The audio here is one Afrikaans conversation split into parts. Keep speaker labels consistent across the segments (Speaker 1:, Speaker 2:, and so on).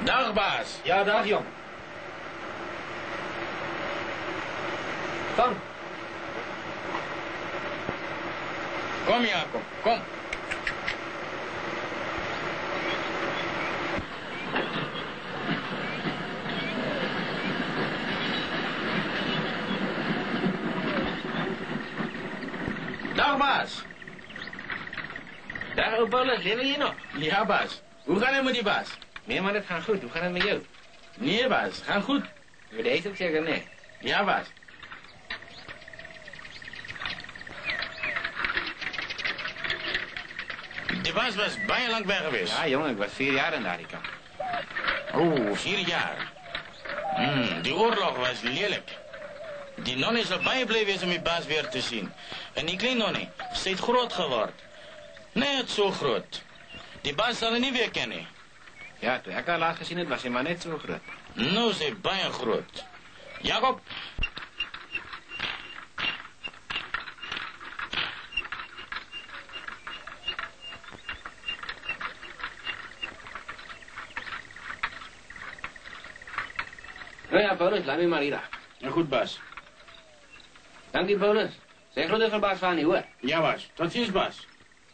Speaker 1: Dag, baas.
Speaker 2: Ja, dag, jong. Kom.
Speaker 1: Kom, Jacob, kom. Dag, baas.
Speaker 2: Dag, Paulus, lewe je nog?
Speaker 1: Ja, baas. Hoe gaat het met die baas?
Speaker 2: Nee, maar het gaat goed. Hoe gaat het met jou?
Speaker 1: Nee, baas. Gaat goed.
Speaker 2: Voor deze ook zeker nee.
Speaker 1: Ja, baas. De baas was bijna lang weg geweest.
Speaker 2: Ja, jongen, ik was 4 jaar in Amerika.
Speaker 1: Oh, 4 jaar. Die oorlog was lelijk. Die non is al bijgebleven om die baas weer te zien. En die kleine nonnie, ze is groot geworden. Net zo groot. Die baas zal haar niet weer kennen.
Speaker 2: Ja, toen ik haar laatst gezien heb, was hij maar net zo groot.
Speaker 1: Nou, ze is bijna groot. Jacob.
Speaker 2: Nou ja, Paulus, laat me maar hier.
Speaker 1: Ja, goed, baas.
Speaker 2: Dank je, Paulus. Zeg grote verbaas van je, hoor.
Speaker 1: Ja, baas. Tot ziens, baas.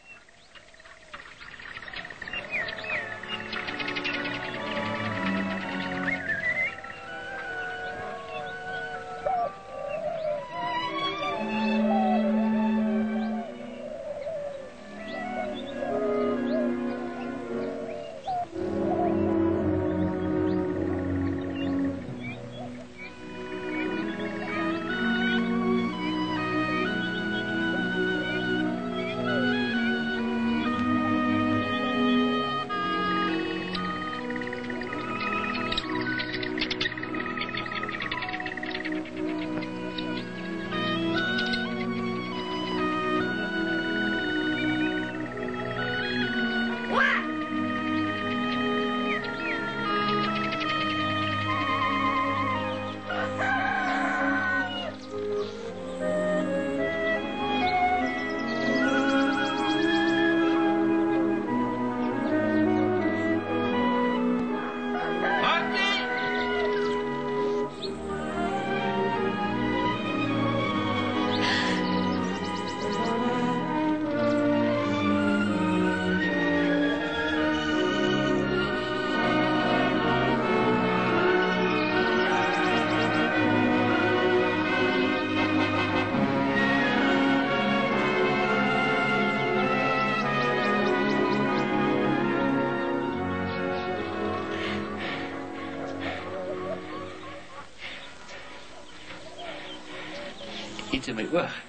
Speaker 2: Iets in mijn oog.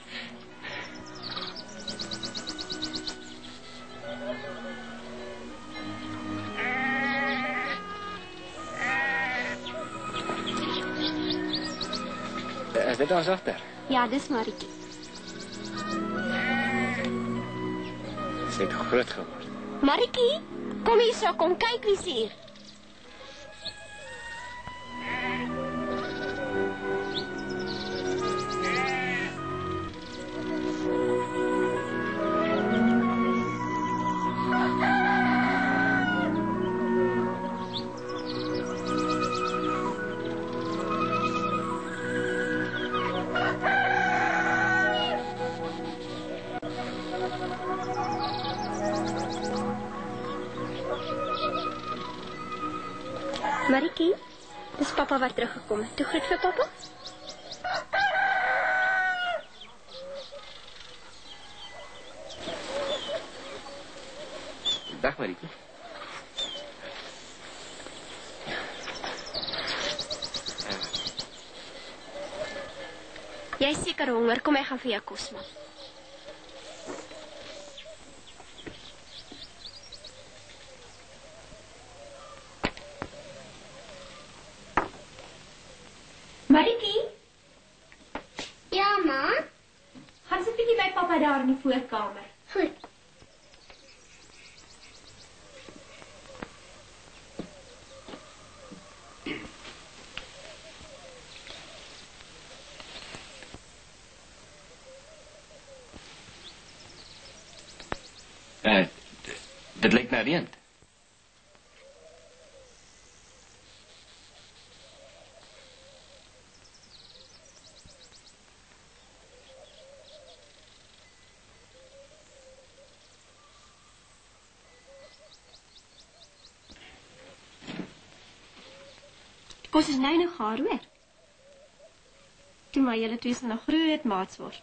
Speaker 2: Is dit ons dochter?
Speaker 3: Ja, dis Marieke.
Speaker 2: Ze het groot geworden.
Speaker 3: Marieke, kom hier zo, kom kyk wie's hier. Marieke, dis papa wat teruggekom het. Toe groet vir papa.
Speaker 2: Dag, Marieke.
Speaker 3: Jy is seker honger, kom ek gaan vir jou kos maak. Marieke?
Speaker 4: Ja, ma?
Speaker 3: Gaan sit bietjie by papa daar in die voorkamer.
Speaker 4: Goed.
Speaker 2: Dit lijkt naar reën.
Speaker 3: Ons is nou nog gaar, hoor. Toe maar julle twee sal nog groot maats word.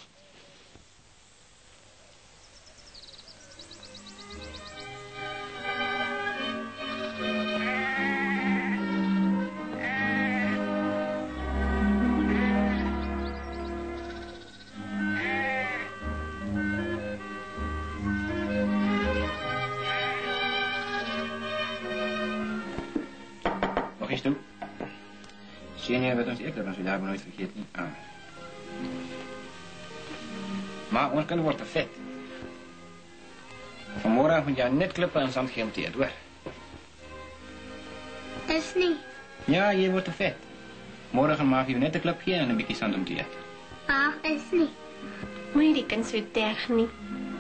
Speaker 2: Nog eens toe. Zie je wat ons eten, als we daar nooit vergeet niet aan. Maar ons kunnen worden vet. Vanmorgen moet je net klippen en zand gehanteerd, hoor.
Speaker 4: Is niet.
Speaker 2: Ja, je wordt te vet. Morgen maak je net een klipje en een beetje zand hanteerd.
Speaker 4: Ah, is niet.
Speaker 3: Moet je die kind so terg nie.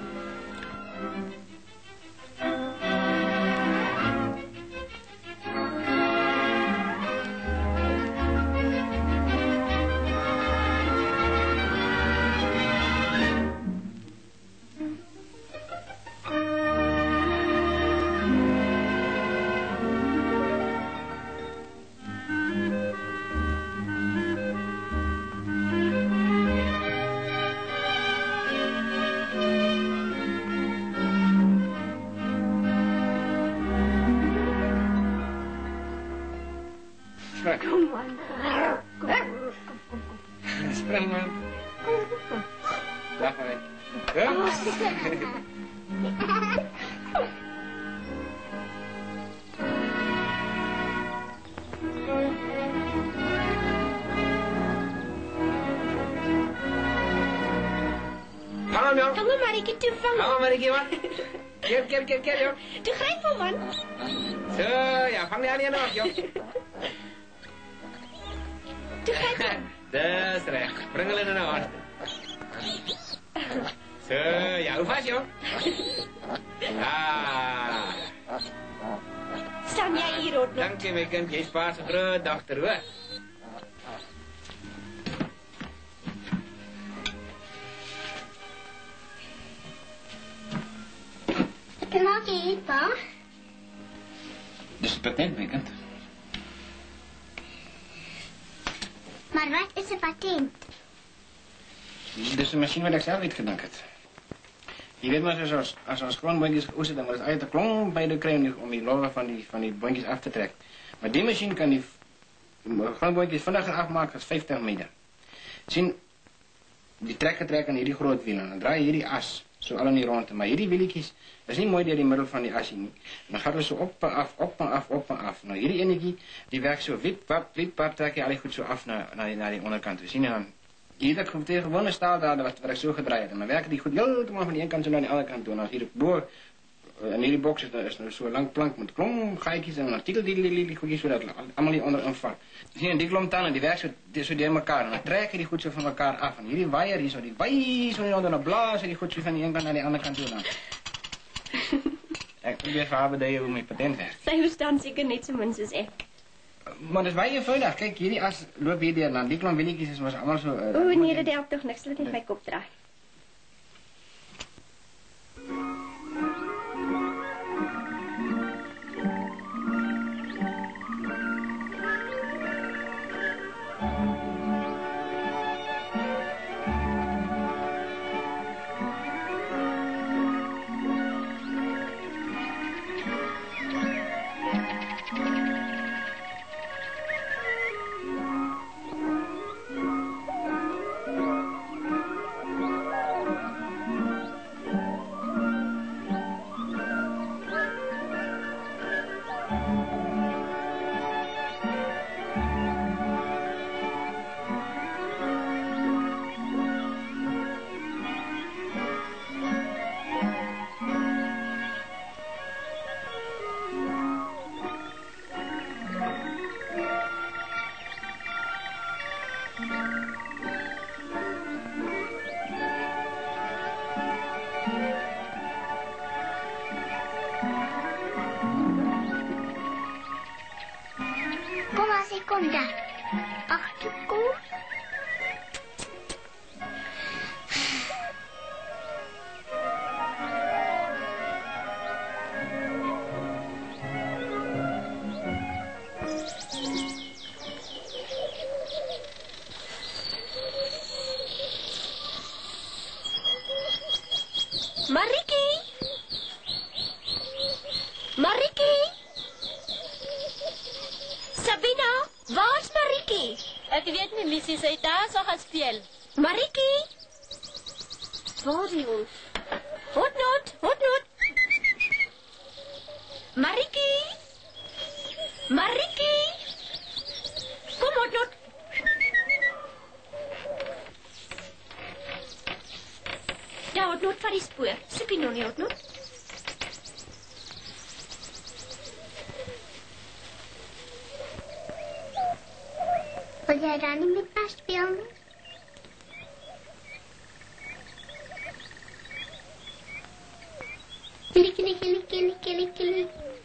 Speaker 4: Kom aan.
Speaker 2: Spring, man. Dag maar. Hup. Hallo, Jan.
Speaker 3: Kom maar, Marieke, toe vang.
Speaker 2: Hallo, Marieke, man. Kip, joh.
Speaker 3: Toe gryp hom, man.
Speaker 2: Zo, ja, vang die aan die nog, joh.
Speaker 3: Toe gryp hom.
Speaker 2: Dat is recht. Breng hulle naar huis. Zo, ja, hoe vast, joh? Ah.
Speaker 3: Staan jy hier, Rotblok?
Speaker 2: Dank je, my kind. Jy is pa se groot dogter, hoor.
Speaker 4: Wat maak je hier, pa?
Speaker 2: Dus het patent, my kind.
Speaker 4: Maar wat is een patent?
Speaker 2: Dus een machine wat ik zelf uitgedankt heb. Je weet maar, als ons grondboontjes oesten, dan moet het uit de klomp bij de kruin om die lollen van die boontjes af te trekken. Maar die machine kan die grondboontjes vandaag afmaken als 50 meter. Zien, die trekken en hierdie groot wielen. Dan draai je hierdie as, zo alle niet rond. Maar hierdie wieltjes, dat is niet mooi door die middel van die as nie. Dan gaat het zo op en af, op en af, op en af. Nou, hierdie energie, die werkt zo wip, pap, trek je al goed zo af naar die onderkant. We zien en dan, hier dat tegen gewone staaldraden wat ik zo gedraaid heb. Maar werken die goed helemaal van die ene kant zo naar die andere kant toe. En als hier boor, in hierdie box is er zo'n lang plank met klomp gaatjes en een artikel die goedjes zodat allemaal die onder valt. Dus hier, die klomp tanden, die werkt zo door elkaar. En dan trekken die goed zo van elkaar af. En hierdie wire, die zo, die waai zo onder dan blazen die goed zo van die ene kant naar die andere kant toe. Dan. Ik probeer voor haar beduiden hoe mijn patent werkt.
Speaker 3: Sy verstaan seker net so min soos ek.
Speaker 2: Maar dat is baie eenvoudig. Kijk, hierdie as loop hier deur. Dan die klomp wielietjies is allemaal zo...
Speaker 3: O nee, dit help tog niks. Laat net my kop draai.
Speaker 4: Kom maar, ik kom daar. Achterkom.
Speaker 3: Marietjie? Sabina, waar's Marietjie?
Speaker 5: Ek weet nie, Missie, sy het daar so gaan speel.
Speaker 3: Marietjie? Waar die ons? Hotnot. Marietjie? Kom, Hotnot. Ja, Hotnot, van die spoor. Soek jy nog nie, Hotnot?
Speaker 4: Wil jij daar niet met mij spelen? Kili.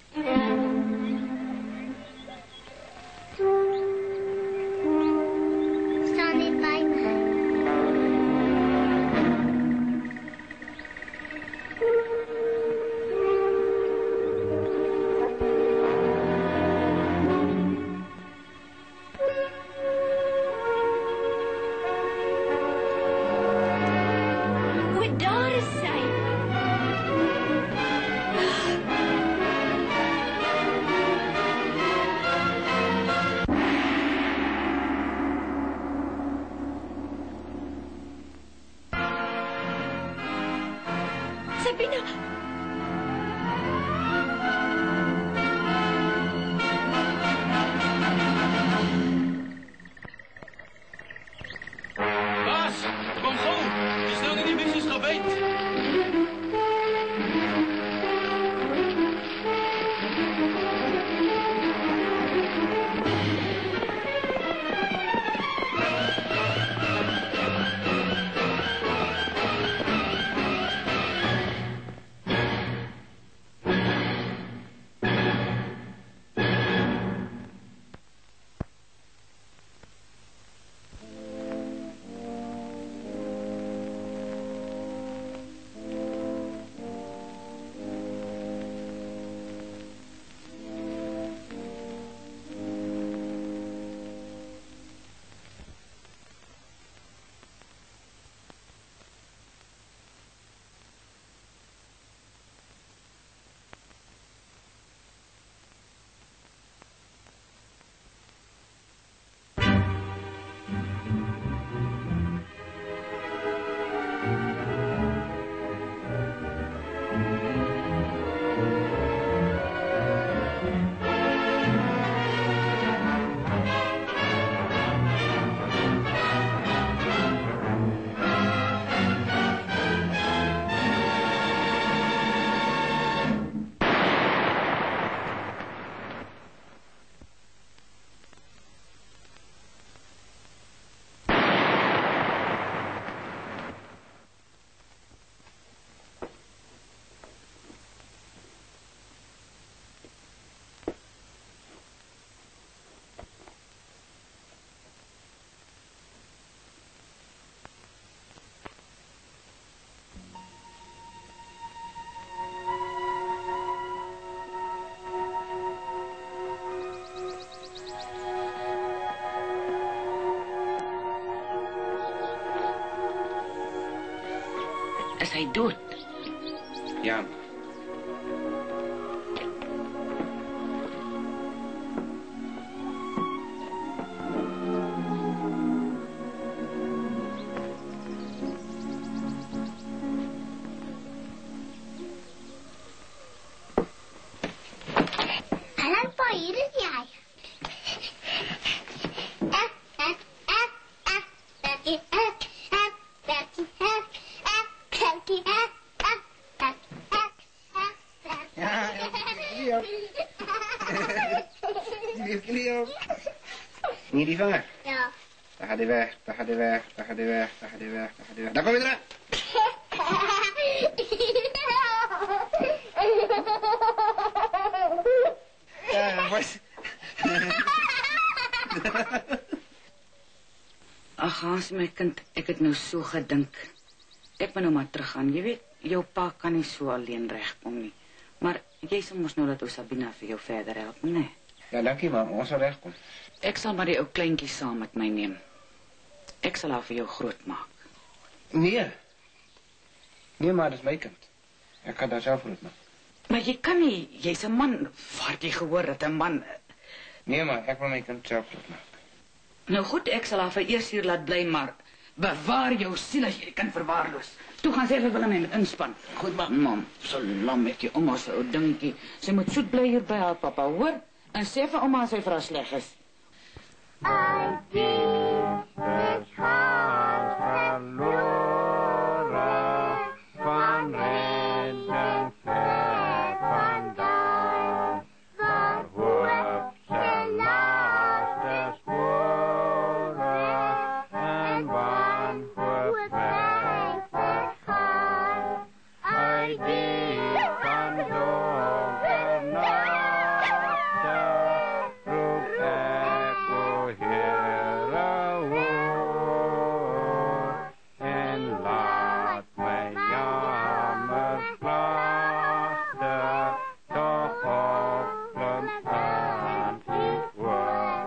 Speaker 4: Sta niet bij mij.
Speaker 3: O, daar is sy. Sabina.
Speaker 1: Baas, kom gauw. Die staan in die busjes gebeet.
Speaker 6: Is hy dood?
Speaker 2: Ja.
Speaker 4: Hallo, pa, hier is jij.
Speaker 2: Niet die vanger.
Speaker 4: Ja.
Speaker 2: Daar gaat hij weg. Daar kom je eraan. Ja, was.
Speaker 6: Ag, Hans, my kind, ek het nou so gedink. Ek moet nou maar teruggaan. Jy weet, jou pa kan nie so alleen regkom nie. Maar jy sê mos nou dat ons Sabina vir jou verder help, nee?
Speaker 2: Ja, dankie, ma. Ons sal regkom.
Speaker 6: Ek sal maar die ou kleintjie saam met my neem. Ek sal haar vir jou grootmaak.
Speaker 2: Nee. Nee, maar dat is mijn kind. Ik ga daar zelf groot maken.
Speaker 6: Maar jy kan nie, jy's 'n man. Waar het jy gehoor dat 'n man...
Speaker 2: Nee, maar ek wil my kind self maak.
Speaker 6: Nou goed, ek sal haar vir eers hier laat bly, maar bewaar jou siel as jy die kind verwaarloos. Toe gaan sê dat hulle my met inspan.
Speaker 1: Goed, maar...
Speaker 6: Mam, so lam met jy ouma se ou dingetjie. Sy moet soet bly hier by haar pappa, hoor? En sê vir ouma as hy vir haar sleg is.
Speaker 4: I think het hart verloren van redden ver vandaan, waar hoop zijn laatste sporen en wanhoop wij vergaan. I think van donker nachten roep ik o Heere hoor, en laat mij jammer klachten toch hoppelen aan uw oor.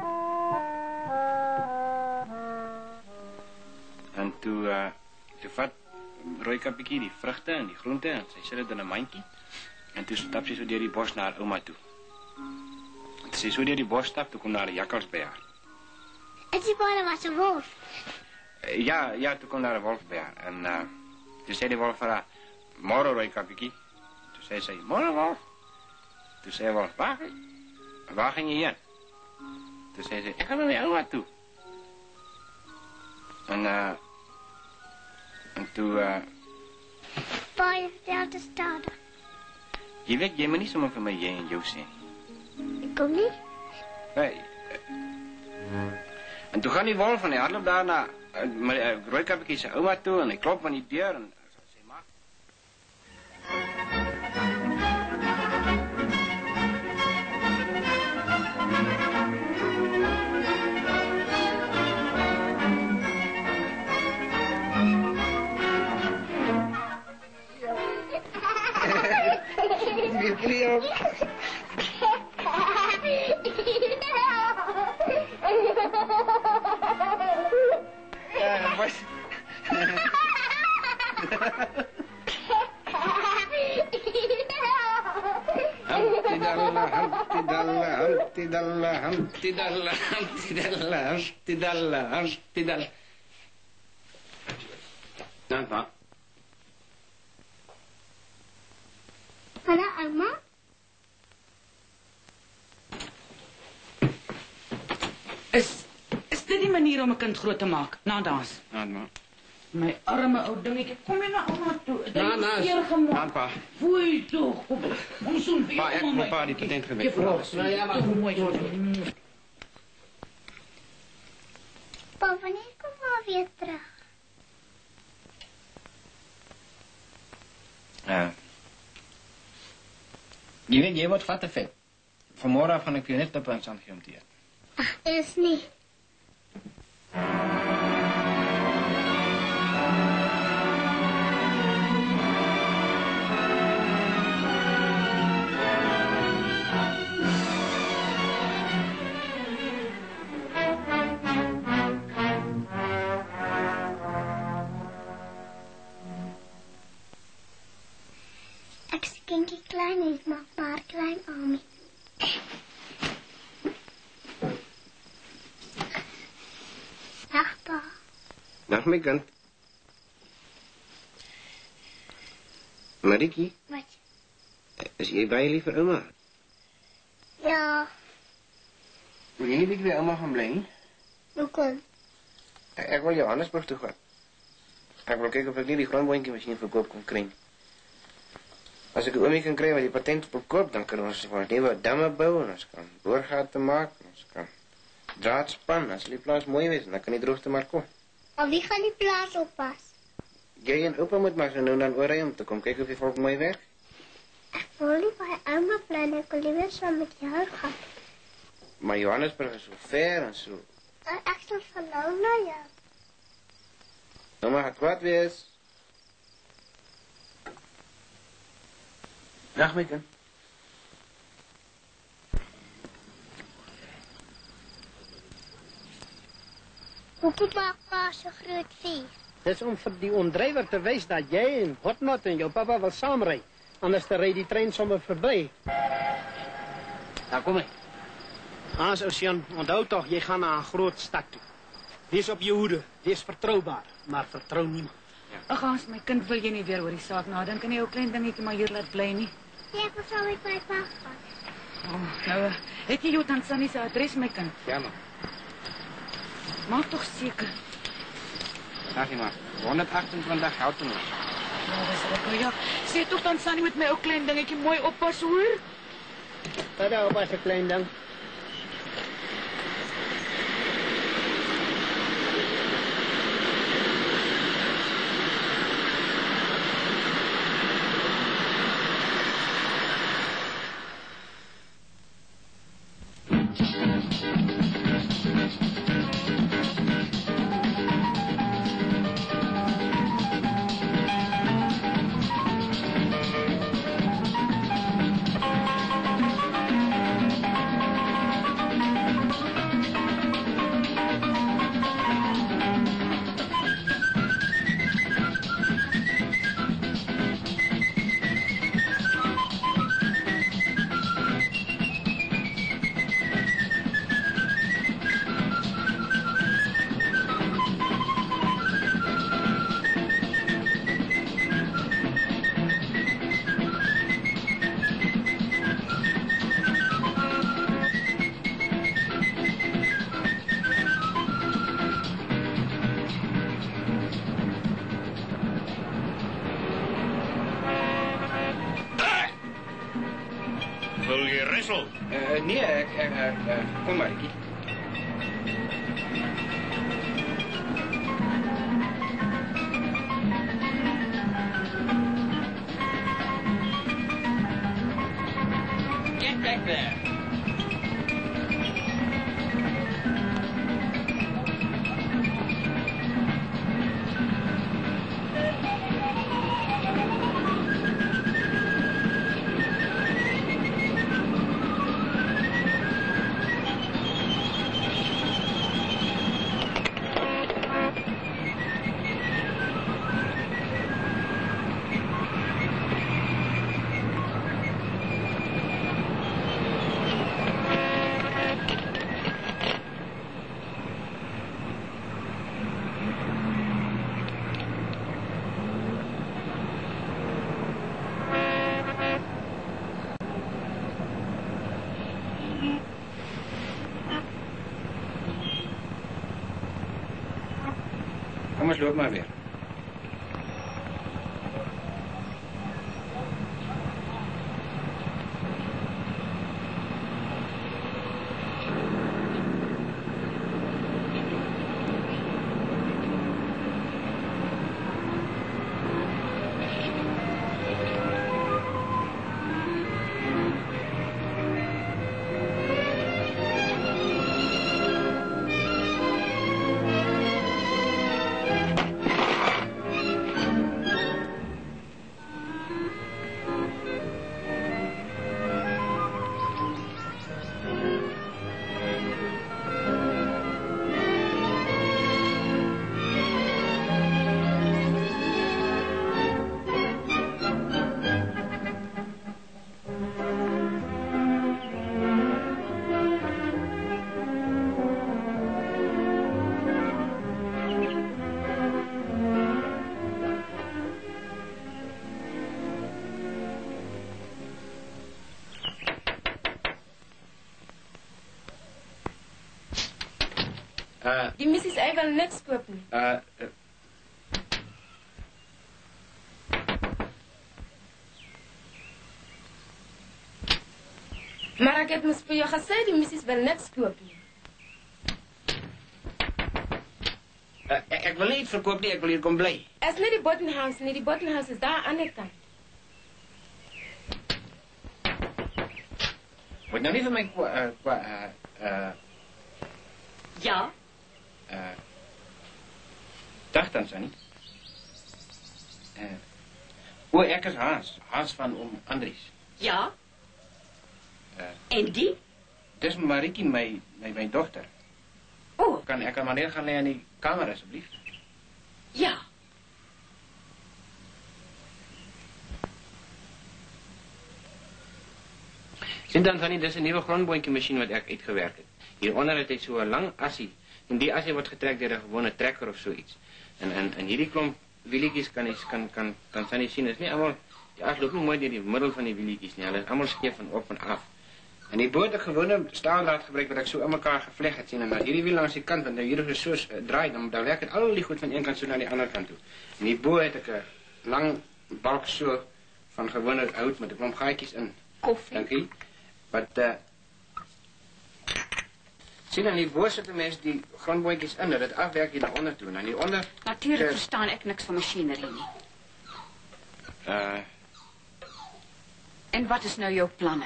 Speaker 2: En toe vat Rooikappietjie die vrugte en die groente en sy sit dit in 'n mandjie. En toe stap sy so deur die bos na haar ouma toe. En toe sy so deur die bos stap, toe kom daar 'n jakkals by haar.
Speaker 4: Het die baie was 'n wolf.
Speaker 2: Ja, toe kom daar 'n wolf by haar. En toe sê die wolf vir haar, "Môre Rooikappietjie." Toe sê sy, "Môre wolf." Toe sê die wolf, "Waar gaan jy heen?" Toe sê sy, "Ek gaan na my ouma toe." En toe
Speaker 4: Baie vertel te stadig.
Speaker 2: jy weet, jy moet nie sommer vir my jy en jou sê nie.
Speaker 4: Ek kom nie.
Speaker 2: Nee. En toe gaan die wolf en hy hardloop daar na Rooikappietjie se ouma toe en hy klop aan die deur en sê, "Maar Humptydalla. Dan pa.
Speaker 4: Hallo, Alma.
Speaker 6: Is dit die manier om 'n kind groot te maak? Na dans.
Speaker 2: Dan
Speaker 6: My arme ou dingetjie, kom jy na ouma toe. Dit
Speaker 2: Na,
Speaker 6: is eer gemaak.
Speaker 2: dan pa.
Speaker 6: Foei toe, kom. Ons soen vir
Speaker 2: Pa, ek
Speaker 6: jou,
Speaker 2: moet pa die patent gewees.
Speaker 6: Nou ja, maar mooi.
Speaker 4: Pa, wanneer kom maar weer terug?
Speaker 2: Jy weet, jy word vat te vet. Vanmôre af gaan ek vir jou net 'n punt aan gee om te eet.
Speaker 4: Ag, is nie. Ek se kindjie klein is, maak maar klein Ami. Dag, pa.
Speaker 2: Dag my kind. Marietjie,
Speaker 4: Wat?
Speaker 2: is jy baie lief vir ouma?
Speaker 4: Ja,
Speaker 2: Wil jy nie bietjie by ouma gaan bly nie?
Speaker 4: hoekom?
Speaker 2: Ek wil Johannesburg toe gaan. Ek wil kyk of ek nie die grondboontjie masjien verkoop kan kry. As ek 'n oomie kan kry wat die patent verkoop, dan kan ons nuwe damme bou en ons kan boorgate maak, ons kan draad span, as die plaas mooi is, dan kan die droogte maar kom.
Speaker 4: Maar wie gaan die plaas oppas?
Speaker 2: Jy en oupa moet maar so nou dan oorry om te kom kyk of die volk mooi werk.
Speaker 4: Ek wil nie by ouma bly nie, ek wil liewer saam met jou gaan.
Speaker 2: Maar Johannesburg is so ver en so.
Speaker 4: Ek sal verlang na jou.
Speaker 2: Ouma gaan kwaad wees. Dag my kind.
Speaker 4: Hoekom maak pa so groot fees?
Speaker 7: Dis om vir die ondrywer te wys dat jy en Hotnot en jou pappa wil saamry. Anders dan ry die trein sommer verby.
Speaker 2: Daar kom hy.
Speaker 7: Hans Oceaan, onthou tog, jy gaan na 'n groot stad toe. Wees op jou hoede, wees vertroubaar, maar vertrou niemand.
Speaker 6: Ag Hans, my kind, wil jy nie weer oor die saak nadink en nie ou klein dingetjie maar hier laat bly nie?
Speaker 4: Ja, ek wil saam met my pa gaan.
Speaker 6: Oh, nou, het jy jou Tanzanie se adres, my kind?
Speaker 2: Ja, man.
Speaker 6: Maak tog seker.
Speaker 2: Dag jy maar. 128 Houghton.
Speaker 6: Ja, dis reg. Nou ja, sê tog Tanzanie met my ou klein dingetjie mooi oppas, hoor?
Speaker 7: Tada, oppas 'n klein ding.
Speaker 1: Wil je wissel?
Speaker 2: Nee, kom maar.
Speaker 1: Get back there.
Speaker 2: Kom eens, loop maar weer.
Speaker 3: Die missie sy wil niks koop nie. Maar ek het mos vir jou gesê die missie wil niks koop nie.
Speaker 2: Ek wil nie iets verkoop nie, ek wil hier kom bly.
Speaker 3: Is nie die Bottenhouse nie, die Bottenhouse is daar aan die ander kant.
Speaker 2: Moet nou nie vir my
Speaker 3: Ja?
Speaker 2: Dag Tanzanie. Ek is Hans van oom Andries.
Speaker 3: Ja? En die?
Speaker 2: Dis Marietjie, my dogter.
Speaker 3: O,
Speaker 2: Kan ek maar neer gaan lê in die kamer asseblief?
Speaker 3: ja.
Speaker 2: Sien dan Tannie, dis 'n nuwe grondboontjie masjien wat ek uitgewerk het. Hieronder het hy so 'n lang assie en die assie word getrek deur 'n gewone trekker of so iets. En hierdie klomp wielietjies kan Tannie sien, is nie almal die as loop nie mooi deur die middel van die wielietjies nie. Hulle is almal skeef van op en af. En die boot het gewone staaldraad gebruik wat ek so aan mekaar gevleg het sien en dan hierdie wiel langs die kant want nou hier is so draai dan werk dit al die goed van een kant so na die ander kant toe. En die bo het ek 'n lang balk so van gewone hout met 'n klomp gaatjies in.
Speaker 3: Koffie.
Speaker 2: Dankie. Wat sien dan die bo sit 'n mens die grondboontjies in dat dit afwerk hier na onder toe en dan hier onder.
Speaker 6: Natuurlik verstaan ek niks van masjinerie nie. En wat is nou jou planne?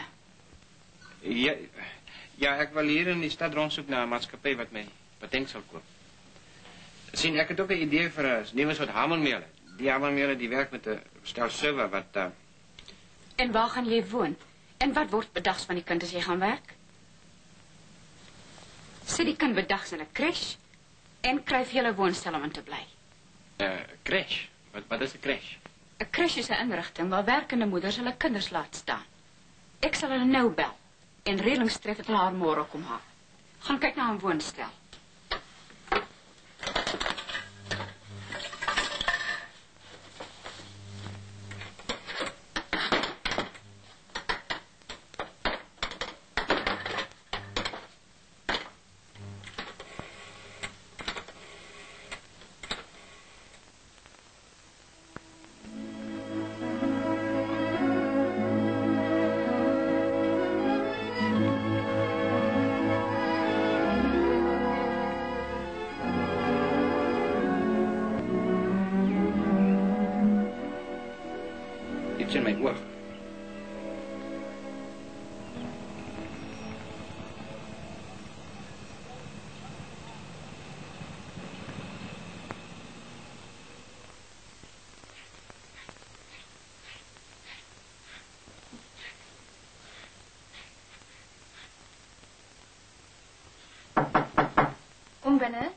Speaker 2: Ja, ek wil hier in die stad rondsoek na 'n maatskappy wat my patent sal koop. Sien, ek het ook 'n idee vir 'n nuwe soort hamermeule. Die hamermeule die werk met 'n stel server wat
Speaker 6: En waar gaan jy woon? En wat word bedags van die kind as jy gaan werk? Sit die kind bedags in 'n crash en kryf jy 'n woonstel om in te bly.
Speaker 2: Crash. Wat is 'n crash?
Speaker 6: 'n Crash is 'n inrigting waar werkende moeders hulle kinders laat staan. Ek sal hulle nou bel en reëlings tref het haar môre kom haal. Gaan kyk na 'n woonstel.
Speaker 2: Iets in my oog.
Speaker 3: Kom binne.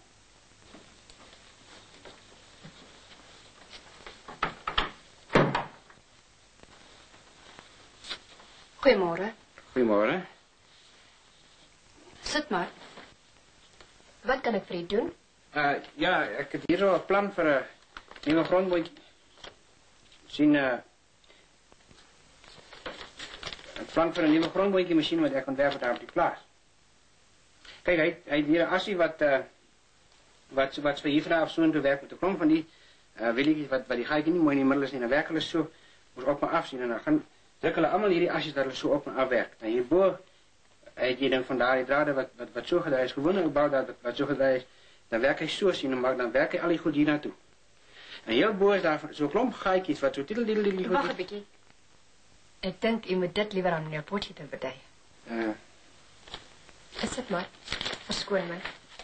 Speaker 3: Goeiemôre.
Speaker 2: Goeiemôre.
Speaker 3: Sit maar. Wat kan ek vir u doen?
Speaker 2: Ja, ek het hier so 'n plan vir 'n nuwe grondboontjie. Sien 'n plan vir 'n nuwe grondboontjie masjien wat ek ontwerp het daar op die plaas. Kyk, hy het hier 'n assie wat vir hier vanaf so intoe werk met 'n klomp van die wielietjies wat die gaatjie nie mooi in die middel is nie. Dan werk hulle so ons op en af sien en dan gaan druk hulle almal hierdie assies dat hulle so op en af werk. Dan hierbo het jy dan van daardie drade wat so gedraai is, gewone gebou wat so gedraai is, dan werk hy so sien maar dan werk hy al die goed hier na toe. En heel bo is daar so 'n klomp gaatjies wat so tidel.
Speaker 3: Wag 'n bietjie. Ek dink u moet dit liewer aan meneer Potgieter bedui. Sit maar. Verskoon my.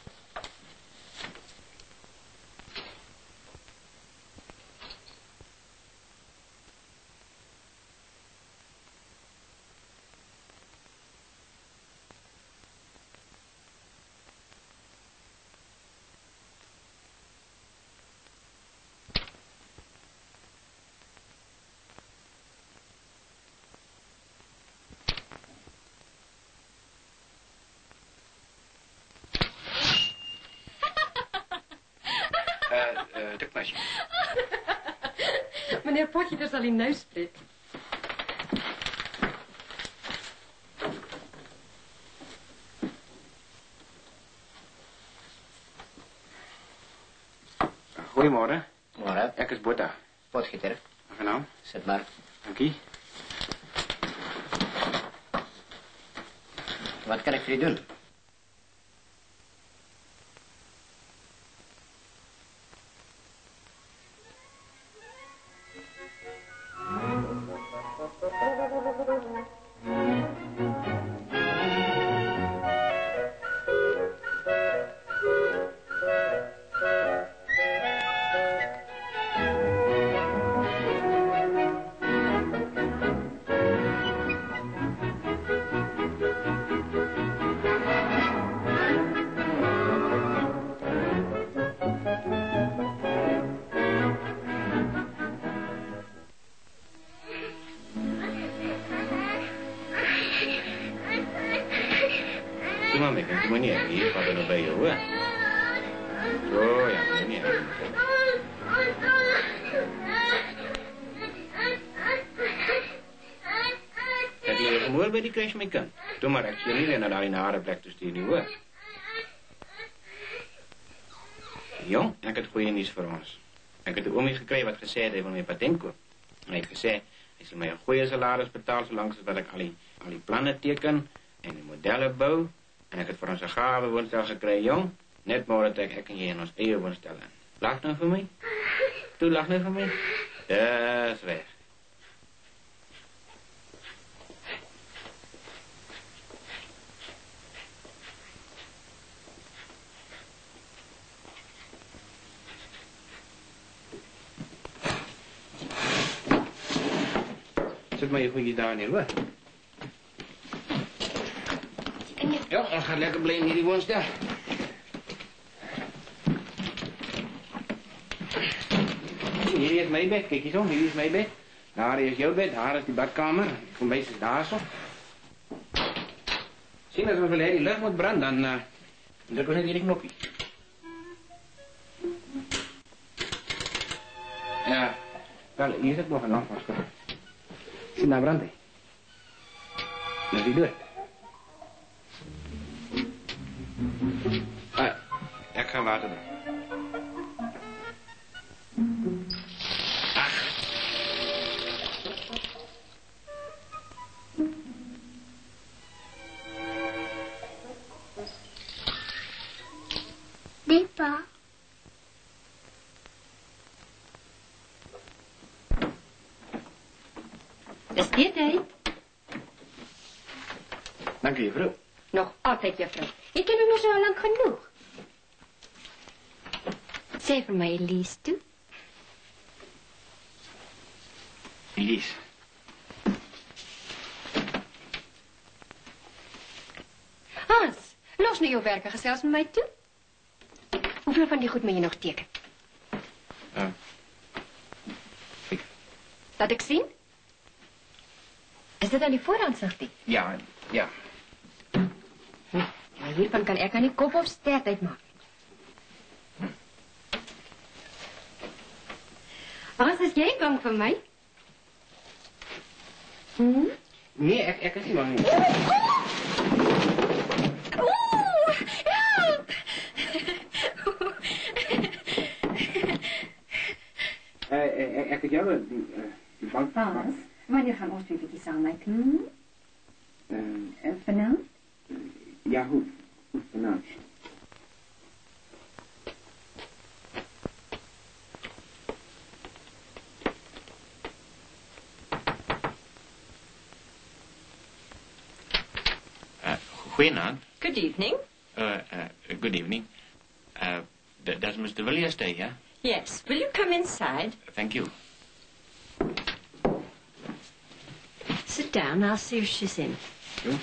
Speaker 2: Dikmasjien.
Speaker 3: Meneer Potgieter sal u nou spreek.
Speaker 2: Goeiemôre.
Speaker 8: Môre,
Speaker 2: Ek is Botta.
Speaker 8: Potgieter.
Speaker 2: Aangenaam.
Speaker 8: Sit maar.
Speaker 2: Dankie.
Speaker 8: Wat kan ek vir u doen?
Speaker 2: Doe maar mee, doe maar niet. Hier gaat er nog bij jou, hè. Zo, ja, doe niet. Heb je gehoord bij die crash mee kan? Doe maar, ik zie niet weer naar de harde plek te sturen, hoor. Jong, ik heb het goede nieuws voor ons. Ik heb de oomie gekregen wat gezegd heeft van mijn patenko. Hij heeft gezegd, hij zal mij een goede salaris betalen zolang dat ik al die plannen teken en die modellen bouw. En ik heb voor onze gave woenstel gekregen, jong. Net morgen dat ik hier in ons eigen woenstel. Lach nou voor mij? Doe lach nou voor mij? Dat is weg. Zet maar je goedjes daar neer, hoor. Ja, dan gaat lekker blijven hier die woensdag. Hier is mijn bed, kijk eens om, hier is mijn bed. Daar is jouw bed, daar is die badkamer. Ik kom meestal daar zo. Zie, als we die lucht moet branden, dan drukken we net hier die knopje. Ja, wel, hier zit nog een afwas. Zie, daar brandt hij. Dat is die deur. Ah, ik ga water doen. Ach.
Speaker 4: Die pa.
Speaker 3: Is dit hy?
Speaker 2: Dank u, juffrouw.
Speaker 3: Nog altijd, juffrouw. Je kent hem nog zo lang genoeg. Sê vir my, Elise, toe.
Speaker 2: Elise.
Speaker 3: Hans, los nou jou werken gesels met my toe. Hoeveel van die goed moet jy nog teken? Laat ek sien? Is dit aan die vooraanzicht die?
Speaker 2: Ja, ja.
Speaker 3: Ja, hiervan kan ek aan die kop of stert uitmaak. Hans, is jy bang vir my?
Speaker 2: Nee, ek is nie bang nie.
Speaker 3: Oeh, help!
Speaker 2: Ek het jou die bank...
Speaker 9: Hans, wanneer gaan ons twee bietjie saam uitknoeien? Vanavond?
Speaker 2: Ja, goed. Goed, vanavond.
Speaker 1: Goedenavond.
Speaker 5: Good evening.
Speaker 1: Good evening. Does Mr. Villiers stay here?
Speaker 5: Yes. Will you come inside?
Speaker 1: Thank you.
Speaker 3: Sit down, I'll see if she's in.
Speaker 2: Sure.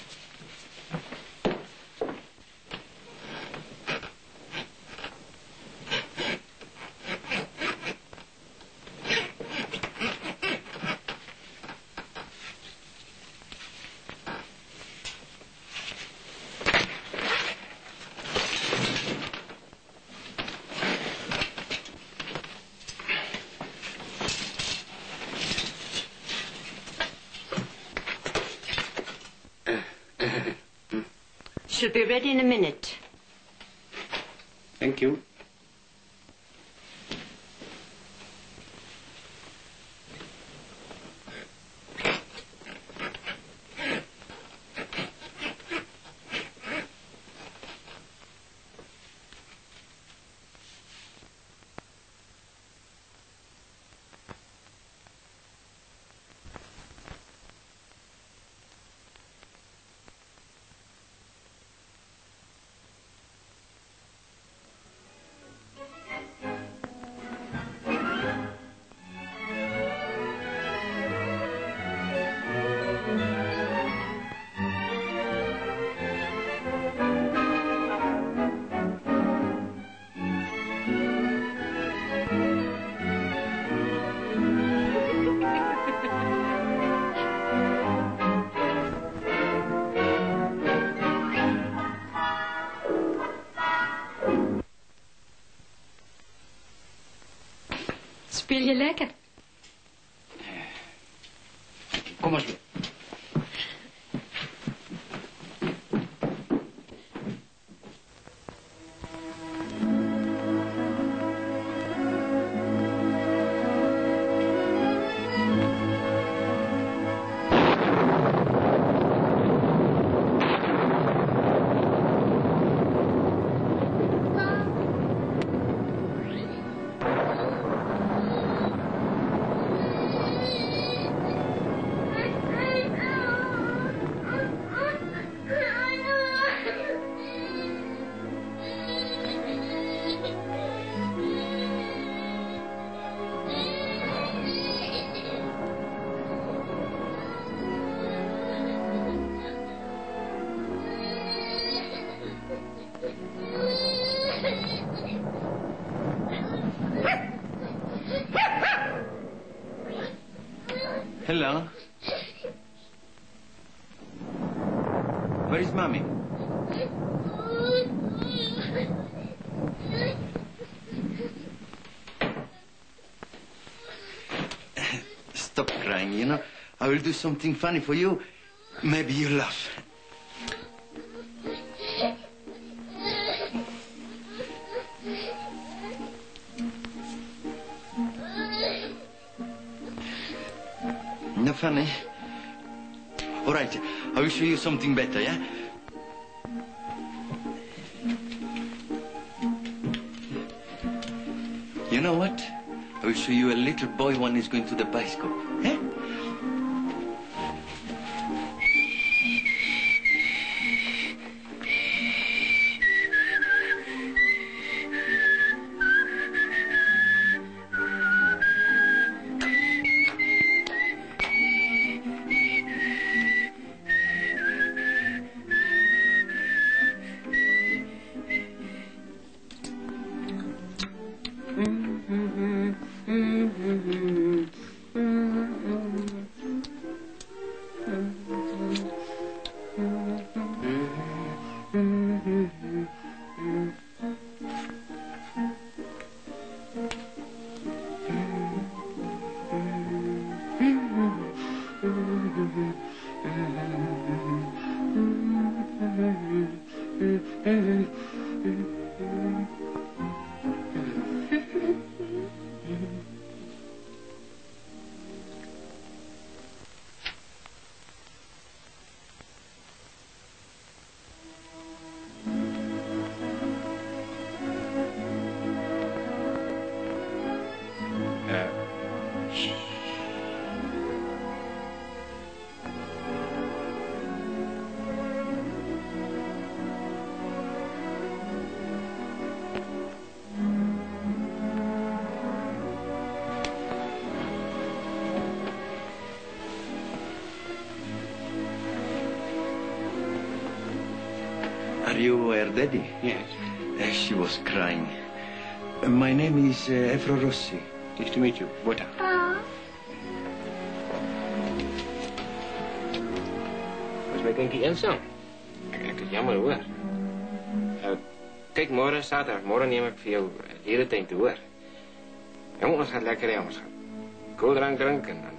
Speaker 3: She'll be ready in a minute.
Speaker 2: Thank you.
Speaker 3: Speel je lekker?
Speaker 2: Kom eens weer.
Speaker 10: Hello. Where is Mommy? Stop crying, you know. I will do something funny for you. Maybe you laugh. No funny? All right, I will show you something better, yeah? You know what? I will show you a little boy when he's going to the bicycle, eh? Are you her daddy?
Speaker 2: Yes.
Speaker 10: She was crying. My name is Efro Rossi.
Speaker 2: Nice to meet you. Bota. Was my kindje eenzaam? Ek is jammer hoor. Kyk, môre Saterdag, môre neem ek vir jou dieretuin toe hoor. Jong, ons gaan lekker hê, ons gaan koeldrank drink en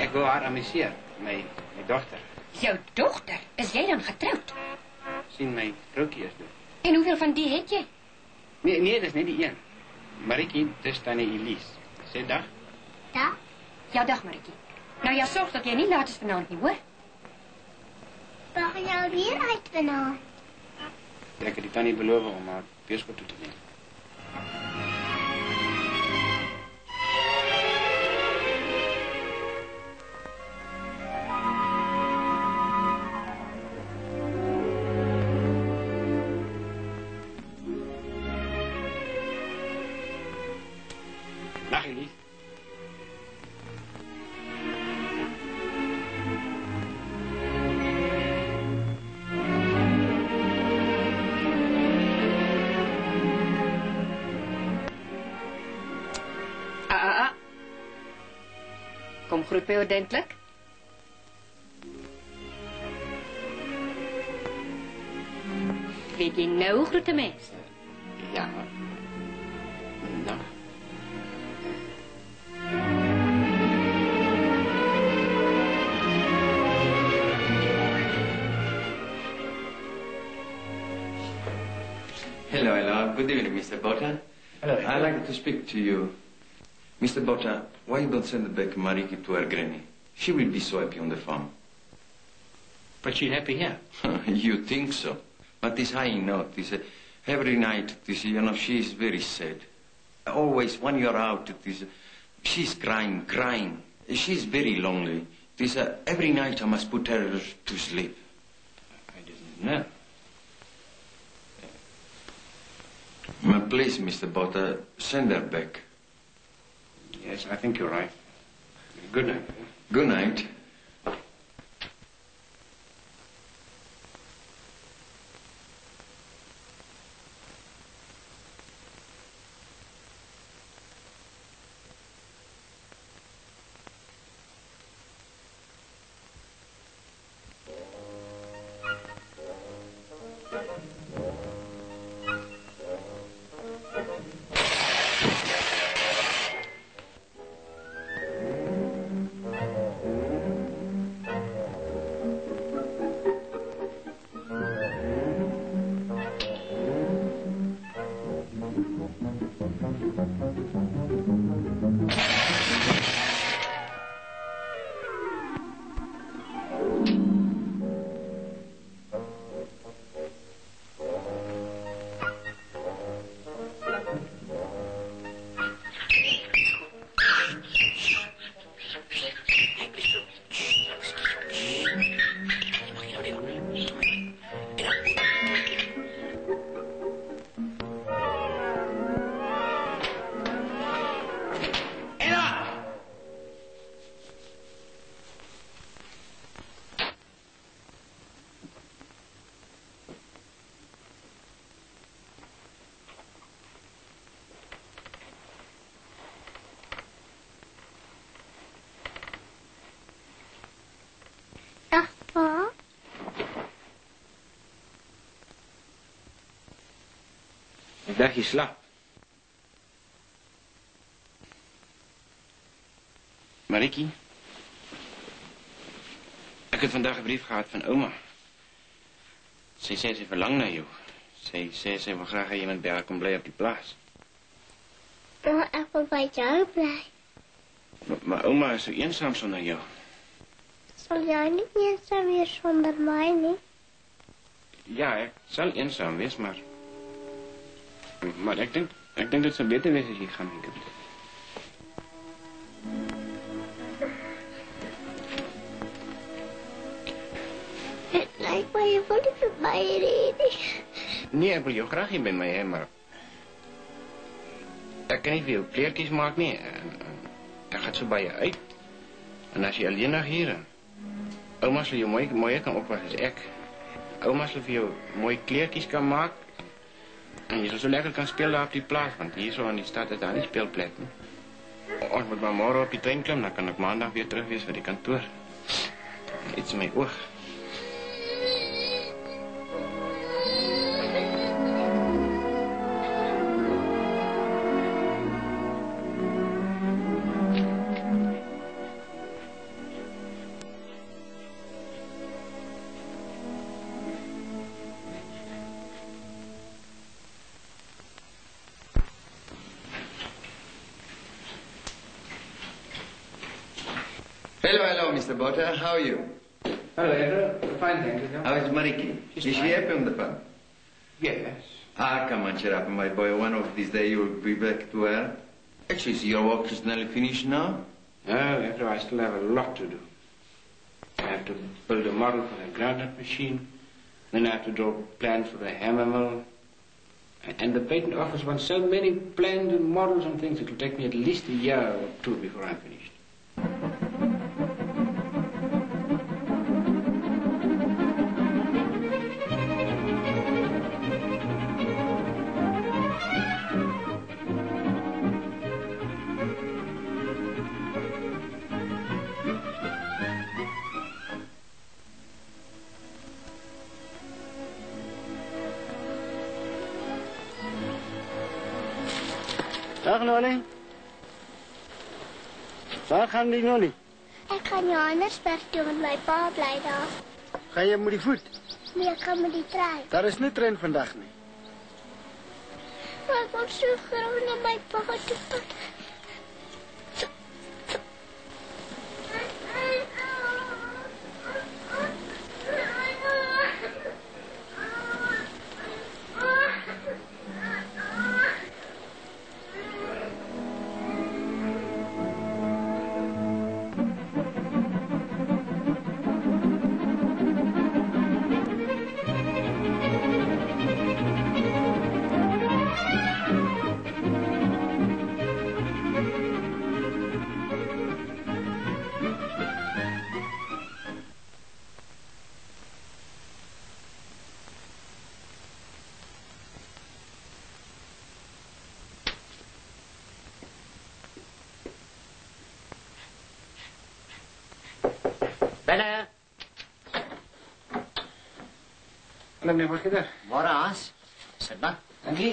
Speaker 2: Ek wil haar amuseer, my dogter.
Speaker 3: Jou dogter? Is jy dan getroud?
Speaker 2: Sien my vroukie is dit.
Speaker 3: En hoeveel van die het jy?
Speaker 2: Nee, dis net die een. Marikie, dis tannie Elise. Sê dag.
Speaker 4: Dag.
Speaker 3: Ja, dag Marikie. Nou ja, sorg dat jy nie laat is vanaand nie, hoor?
Speaker 4: Mag jy alweer uit vanaand?
Speaker 2: Ek het die tannie beloof om haar beerskot toe te neem. Dag Elise.
Speaker 3: Kom groet my ordentlik. Weet jy nou hoe groet 'n mens?
Speaker 2: Ja. Dag.
Speaker 10: Hello, hello. Good evening, Mr. Botta.
Speaker 2: Hello.
Speaker 10: I'd like to speak to you. Mr. Botta, why you don't send back Mariki to her granny? She will be so happy on the farm.
Speaker 2: But she's happy here.
Speaker 10: You think so? But this I know. Every night, she is very sad. Always, when you're out, she's crying. She's very lonely. Every night I must put her to sleep.
Speaker 2: I didn't know.
Speaker 10: Please, Mr. Botta, send her back.
Speaker 2: Yes, I think you're right. Good night.
Speaker 10: Good night.
Speaker 2: Ik dacht je slaapt. Marikie, ik heb vandaag een brief gehad van oma. Ze zei ze verlangt naar jou. Ze wil graag dat iemand bij haar komt blij op die plaats.
Speaker 4: Oh, ik wil bij jou blij.
Speaker 2: Maar oma is zo eenzaam zonder jou.
Speaker 4: Zal jij niet eenzaam weer zonder mij, niet?
Speaker 2: Ja, ik zal eenzaam wees, maar ik denk dat ze beter wees als je gaan denken.
Speaker 4: Het lijkt me je wil niet met mij reden.
Speaker 2: Nee, ik wil jou graag hier bij mij hebben, maar ik kan niet veel kleertjes maken, nee. En dat gaat zo bij je uit. En als je alleen nog hier, oma zal je mooier kan oppassen als ik. Oma zal voor jou mooie kleertjes kan maken. En je zal zo lekker kan spelen op die plaats, want hier zo aan die stad is daar niet speelplek. Als ik maar morgen op die trein klim, dan kan ik maandag weer terug wees voor die kantoor. Iets in mijn oog.
Speaker 10: Hello, Mr. Botta. How are you?
Speaker 2: Hello, Andrew. Fine, thank you.
Speaker 10: How is Mariki? Is she happy on the farm?
Speaker 2: Yes.
Speaker 10: Ah, come on, cheer up, my boy. One of these days you'll be back to her. Actually, so your work is nearly finished now?
Speaker 2: No, Andrew, I still have a lot to do. I have to build a model for the groundnut machine. Then I have to draw plans for the hammer mill. And the patent office wants so many plans and models and things, it'll take me at least a year or two before I'm finished.
Speaker 7: Dag Nolly. Waar gaan die Nolly?
Speaker 4: Ek gaan Johannesburg toe met my pa bly daar.
Speaker 7: Ga jy met die voet?
Speaker 4: Nee, ek gaan met die trein.
Speaker 7: Daar is nie trein vandag nie.
Speaker 4: Maar ek wil so graag na my pa toe gaan.
Speaker 8: Binnen.
Speaker 2: Hallo, meneer voorzitter.
Speaker 8: Môre, Hans. Sit maar.
Speaker 2: Dankie.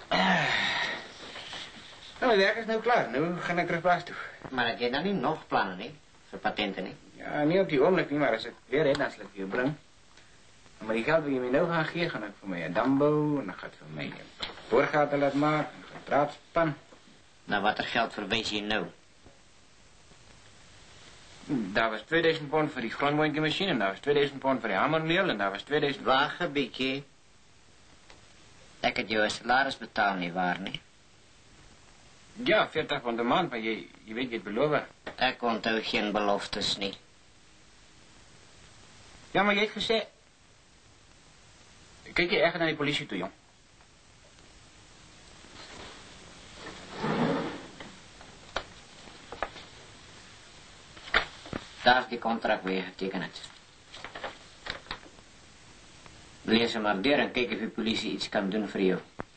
Speaker 2: Nou, die werk is nou klaar. Nu gaan ik terug plaats toe.
Speaker 8: Maar heb jy dan nie nog planne nie? Vir patente nie?
Speaker 2: Ja, niet op die ogenblik nie, maar als ik weer het, dan sal ik je brengen. Maar die geld die je mij nou gaan geven, gaan ik voor mij een dambo, en dan gaat voor mij een boorgaten laten maken, een draadspan.
Speaker 8: Nou, wat geld verwijs je nou?
Speaker 2: Daar was 2000 pond voor die grondboontjemachine, en daar was 2000 pond voor die hamermeel, en daar was 2000...
Speaker 8: Wacht een beetje. Ik het jou een salaris betaal niet waar, nie?
Speaker 2: Ja, 40 pond een maand, maar je weet je het beloven.
Speaker 8: Ik onthou geen beloftes nie.
Speaker 2: Ja, maar je hebt gezegd... Kijk je echt naar die politie toe, jong.
Speaker 8: Daar is die contract weer getekend. Lees hem maar deur en kijk of die politie iets kan doen voor jou.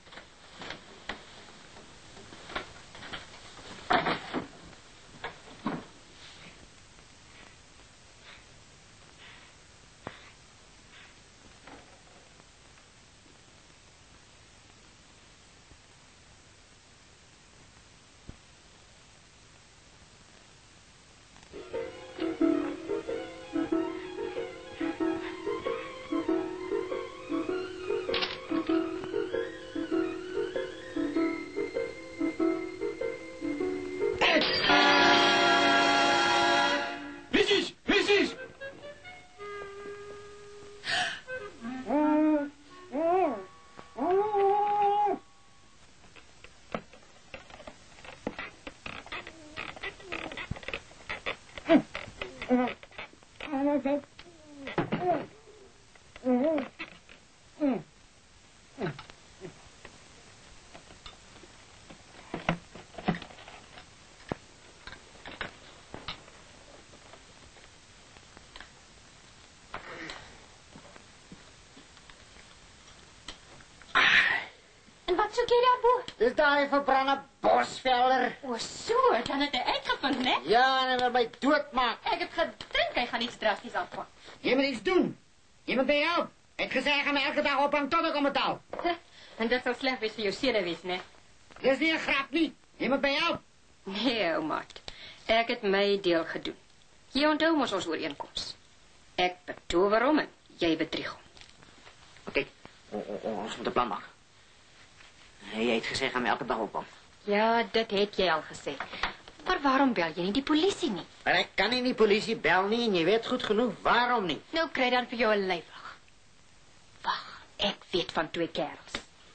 Speaker 3: Soek jy daarbo?
Speaker 7: Dis daai verbrande bosvelder.
Speaker 3: O, so, dan het hy uitgevind, né?
Speaker 7: Ja, en hy wil my doodmaak.
Speaker 3: Ek het gedink hy gaan iets drasties afpak.
Speaker 7: Jy moet iets doen. Jy moet my help. Ek het gesê hy gaan my elke dag ophang tot ek hom betaal.
Speaker 3: En dit sal sleg wees vir jou senuwees, né?
Speaker 7: Dis nie 'n grap nie. Jy moet my help.
Speaker 3: Nee, ou maat. Ek het my deel gedoen. Jy onthou mos ons ooreenkoms. Ek betower hom en jy bedrieg hom.
Speaker 8: Oké, ons moet 'n plan maak. Jy het gesê gaan my elke dag ophang.
Speaker 3: Ja, dit het jy al gesê. Maar waarom bel jy nie die polisie nie?
Speaker 8: Maar ek kan nie die polisie bel nie en jy weet goed genoeg waarom nie.
Speaker 3: Nou kry dan vir jou 'n lyfwag. Wag, ek weet van 2 kerels.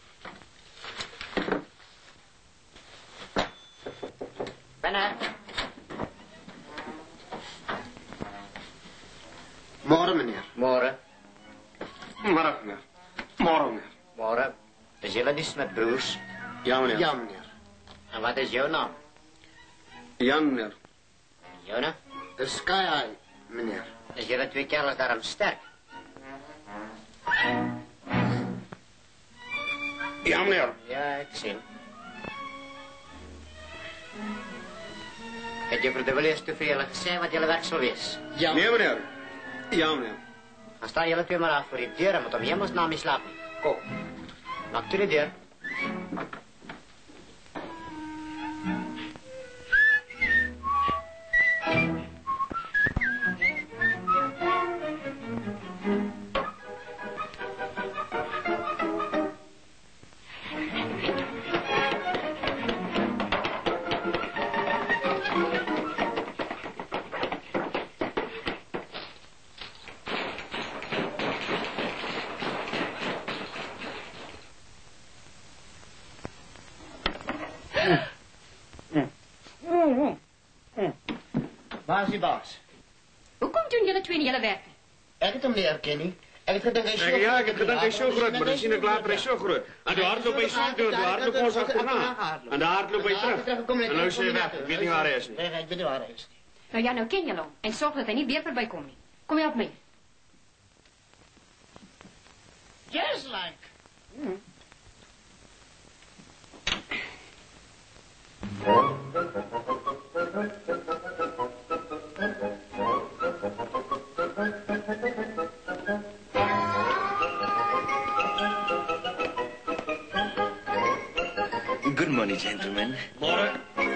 Speaker 8: Binne.
Speaker 2: Môre, meneer.
Speaker 8: Môre.
Speaker 2: Môre, meneer. Môre, meneer.
Speaker 8: Môre. Is julle die Smit-broers?
Speaker 2: Ja, meneer.
Speaker 8: Ja, meneer. En wat is jou naam?
Speaker 2: Jan, meneer.
Speaker 8: Joune?
Speaker 2: Dis Sky High, meneer.
Speaker 8: Is julle 2 kerels daarom sterk?
Speaker 2: Ja, meneer.
Speaker 8: Ja, ek sien. Het juffrou de Villiers toe vir julle gesê wat julle werk sal wees?
Speaker 2: Ja. Nee, meneer. Ja, meneer.
Speaker 8: Dan staan julle 2 maar af voor die deur en moet om hemelsnaam nie slaap nie. Kom. Maak toe die deur. Waar is die baas?
Speaker 3: Hoekom doen julle 2 nie julle werk nie?
Speaker 8: Ek het hom nie herken nie. Ek het gedink hy is so
Speaker 2: Ja, ek het gedink hy is so groot, maar dan sien ek later hy is so groot. En toe hardloop hy so toe, toe hardloop ons agterna. En daar hardloop hy terug. En nou sê hy weg, ek weet nie waar hy is nie.
Speaker 8: Nee, ek weet nie waar hy is nie.
Speaker 3: Nou ja, nou ken julle hom en sorg dat hy nie weer verbykom nie. Kom help my.
Speaker 8: Just like.
Speaker 10: Good morning, gentlemen.
Speaker 1: Môre.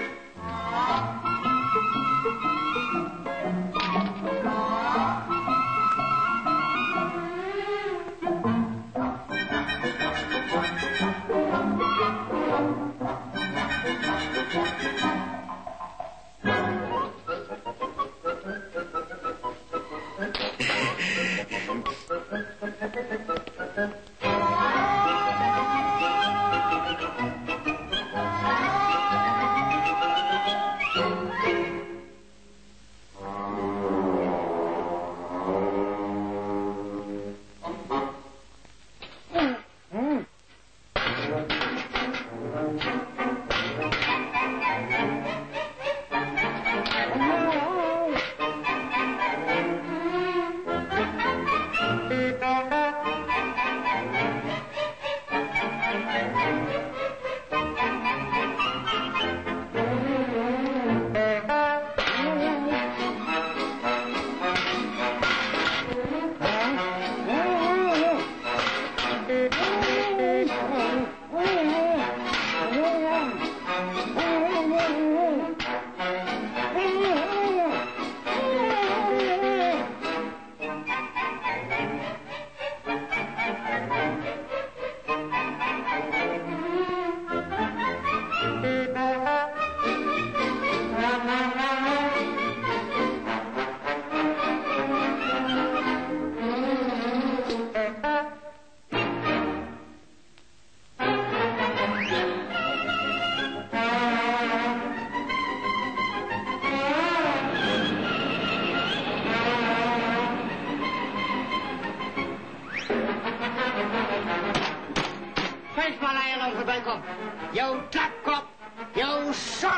Speaker 8: Jou trapkop, jou sot.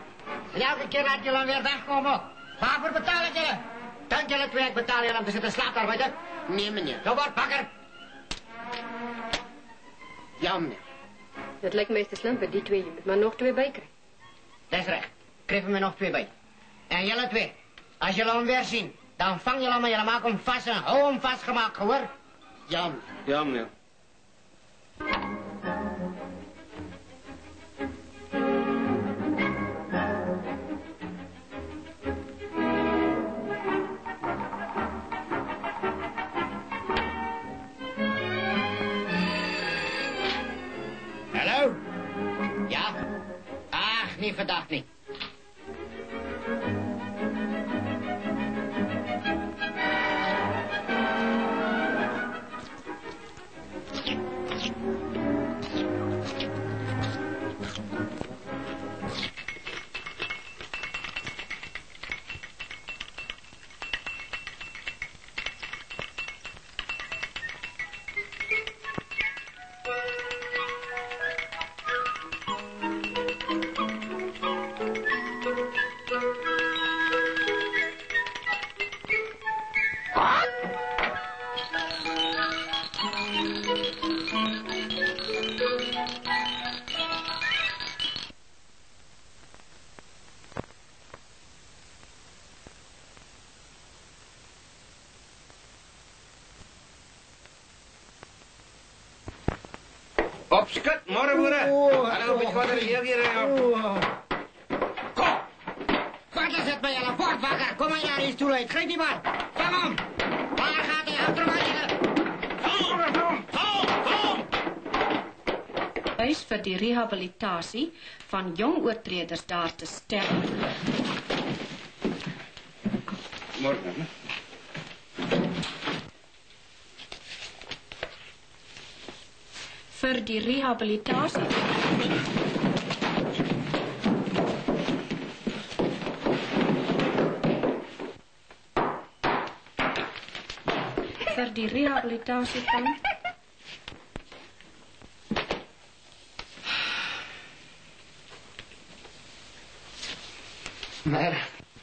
Speaker 8: En elke keer laat jullie weer wegkomen. Waarvoor betaal ik jullie? Dank jullie 2, ik betaal jullie om te zitten slaaparbeider. Nee, meneer. Nou wat, bakker. Ja, meneer.
Speaker 3: Het lijkt me te slim voor die 2. Je moet maar nog 2 bij krijgen.
Speaker 8: Dat is recht. Krijg er me nog 2 bij. En jullie 2, als jullie hem weer zien, dan vang jullie hem en jullie maken hem vast en hou hem vastgemaakt, hoor. Ja, meneer.
Speaker 2: Ja, meneer.
Speaker 8: Hallo? Ja? Ach, niet vandaag niet.
Speaker 2: Kopskut, môre boere. Hallo, bietjie water hier.
Speaker 8: Kom! Wat is het met jullie? Word wakker! Kom maar naar die stoel uit. Greep die man! Vang hem! Waar gaat hij? Houd er maar liggen!
Speaker 3: Huis vir die rehabilitasie van jong oortreders daar te sterk.
Speaker 2: Môre, né?
Speaker 3: Vir die rehabilitasie. Vir die rehabilitasie van
Speaker 2: Maar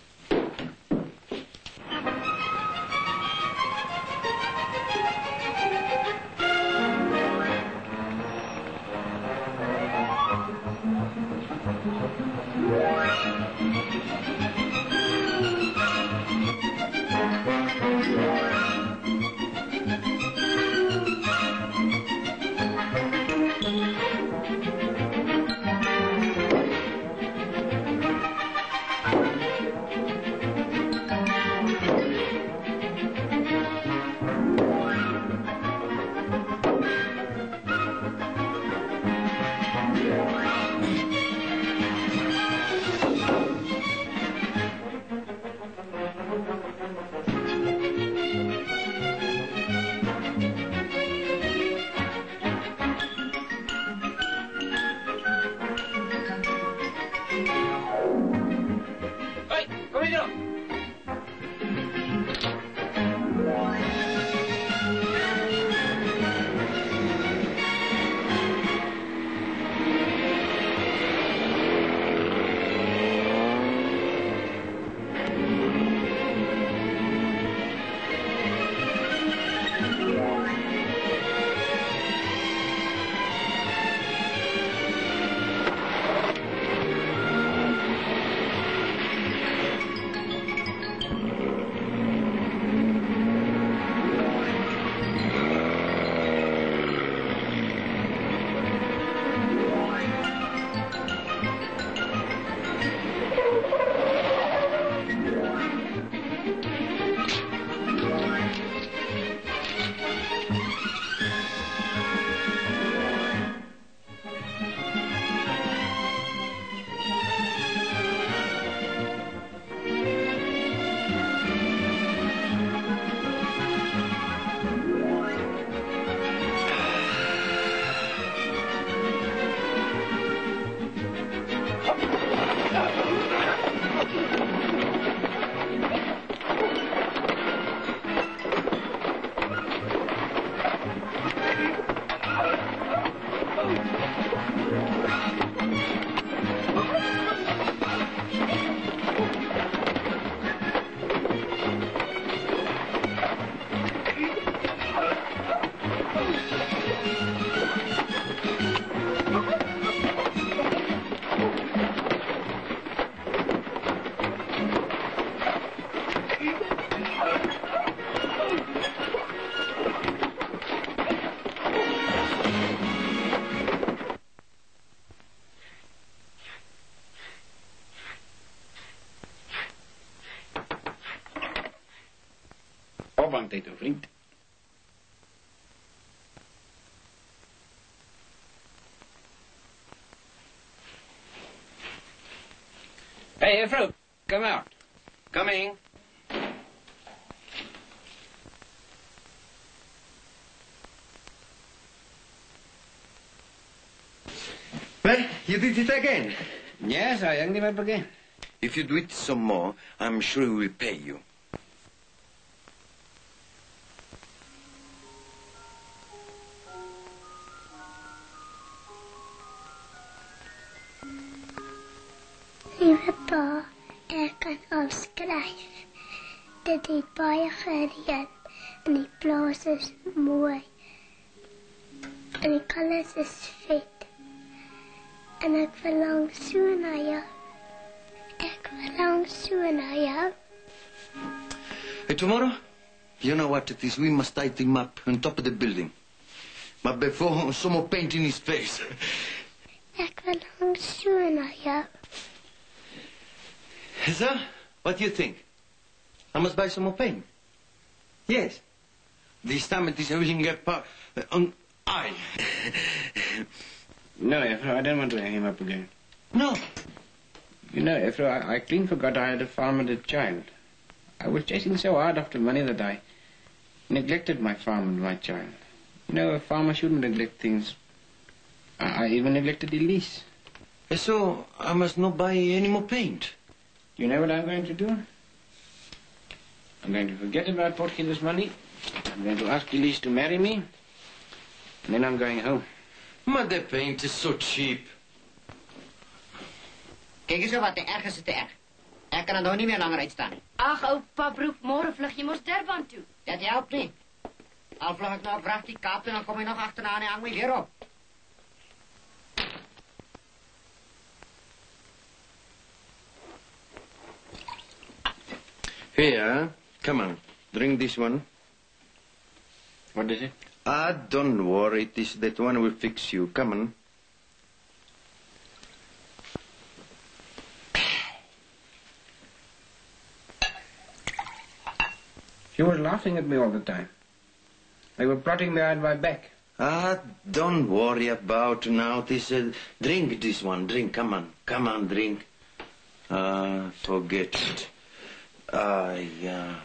Speaker 2: opwangtyd, ou vriend. Hey, juffrou, come out. Coming.
Speaker 10: Well, you did it again.
Speaker 2: Yes, I am never again.
Speaker 10: If you do it some more, I'm sure we will pay you.
Speaker 4: Liewe pa, ek kan afskryf. Dit het baie gereën en die plaas is mooi. En die kalles is vet. En ek verlang so na jou. Ek verlang so na jou.
Speaker 10: Hey, tomorrow, you know what it is. We must tie him up on top of the building. Maar before some more paint in his face.
Speaker 4: Ek wil hom so na jou.
Speaker 10: Is that? What do you think? I must buy some more paint. Yes. This time it is using a on eye.
Speaker 2: No, Efro, I don't want to hang him up again.
Speaker 10: No.
Speaker 2: You know, Efro, I clean forgot I had a farm and a child. I was chasing so hard after money that I neglected my farm and my child. You know, a farmer shouldn't neglect things. I even neglected Elise.
Speaker 10: So I must not buy any more paint.
Speaker 2: You know what I'm going to do? I'm going to forget about Potgieter's money. I'm going to ask Elise to marry me. And then I'm going home.
Speaker 10: Maar the paint is so cheap.
Speaker 8: Kijk eens wat, te erg is het te erg. Ik kan er nog niet meer langer uitstaan.
Speaker 3: Ag, oupa broek, môre vlug jy mos Durban toe.
Speaker 8: Dat helpt niet. Al vlug ik nou vraag die Kaap en dan kom je nog achterna en hang me weer op.
Speaker 10: Here, come on, drink this one.
Speaker 2: What is it?
Speaker 10: Ah, don't worry, it is that one will fix you. Come on.
Speaker 2: She was laughing at me all the time. They were plotting behind my back.
Speaker 10: Ah, don't worry about now. This, drink this one, drink. Come on, drink. Forget it. Yeah.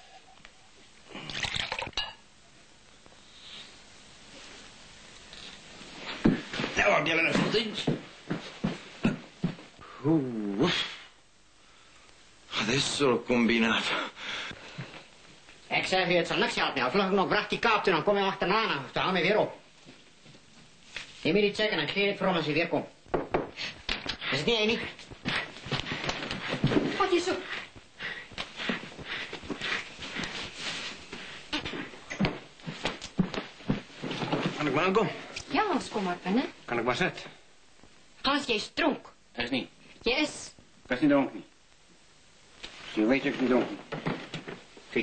Speaker 2: Nou, heb jij nog goed eens?
Speaker 10: Adesso combinato.
Speaker 8: Ik zeg je, het zal niks helpen. Al vlug ik nog vraag die Kaap en dan kom je achterna en dan hang me weer op. Je moet niet zeggen en geef het voor hem als hij weer komt. Is het niet, Amy?
Speaker 3: Wat is op?
Speaker 2: Kan ik maar aankomen?
Speaker 3: Ja, ons kom maar binnen.
Speaker 2: Kan ik maar zitten?
Speaker 3: Hans, jy is dronk.
Speaker 2: Dat is niet.
Speaker 3: Jy is...
Speaker 2: Dat is niet dronken. Nie. Je weet dat ik niet dronken. Kijk.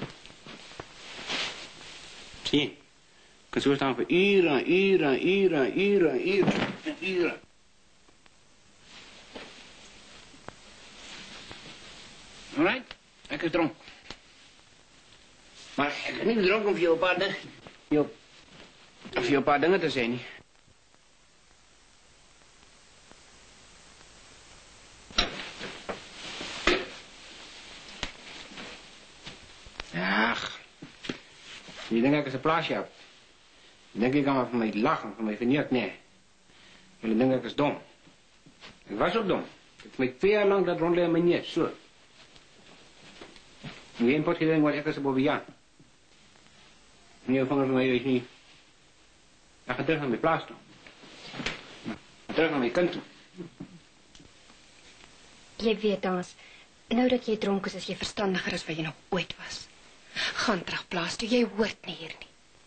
Speaker 2: Zie je? Ik kan zo staan voor uren. Alright? Ik is dronken. Maar ik ben niet dronken om voor je een paar dingen te zijn. Nie. Ach, je denkt dat ik een plaatsje heb. Je denkt ik kan van mij lachen, van mij vernieuwd, nee. Jullie denken dat ik is dom. Ik was ook dom. Ik heb 2 jaar lang dat rondleiden met niet, zo. Nu één potje denkt wat ik is boven Jan. Nu vangen van mij weet je niet. Ik ga terug naar mijn plaats toe. Terug naar mijn kant toe.
Speaker 3: Jy weet, Hans, nou dat jy dronk is jy verstandiger as wat jy nog ooit was. Gaan terug plaas toe, jy hoort nie hier nie.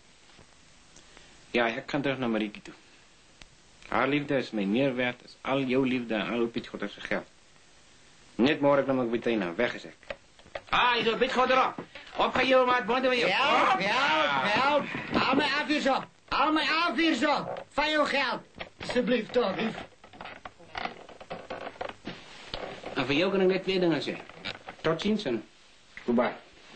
Speaker 2: Ja, ik ga terug naar Marieke toe. Haar liefde is mij meer waard als al jouw liefde en al Piet Godderse geld. Net morgen nam ik meteen naar weggezet. Ah, je zo Piet Godder op. Op ga je maar bonden met je.
Speaker 8: Help. Haal mij af hier zo. Haal mij af hier zo. Van jouw geld. Alsjeblieft toch, lief.
Speaker 2: En voor jou kan ik net 2 dingen zeggen. Tot ziens en goodbye.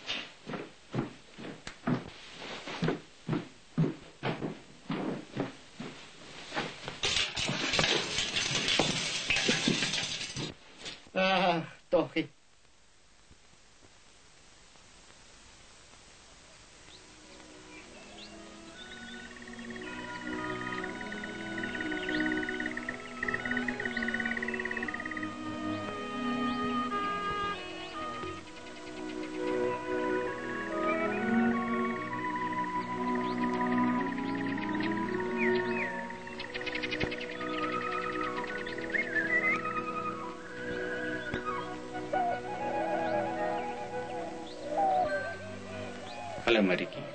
Speaker 8: Toch.
Speaker 2: Hallo Marieke.